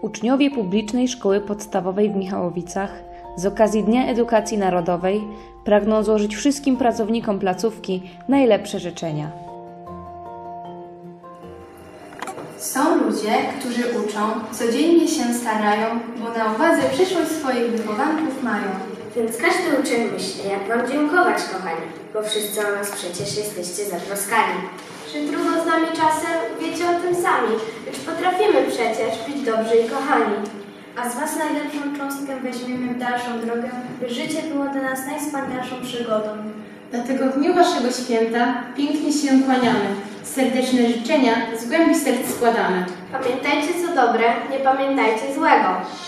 Uczniowie Publicznej Szkoły Podstawowej w Michałowicach z okazji Dnia Edukacji Narodowej pragną złożyć wszystkim pracownikom placówki najlepsze życzenia. Są ludzie, którzy uczą, codziennie się starają, bo na uwadze przyszłość swoich wychowanków mają. Więc każdy uczeń myśli, jak wam dziękować, kochani, bo wszyscy o nas przecież jesteście zatroskani. Że trudno z nami czasem, wiecie o tym sami, lecz potrafimy przecież być dobrzy i kochani. A z was najlepszą cząstkę weźmiemy w dalszą drogę, by życie było dla nas najwspanialszą przygodą. Dlatego w dniu waszego święta pięknie się kłaniamy. Serdeczne życzenia z głębi serc składamy. Pamiętajcie co dobre, nie pamiętajcie złego.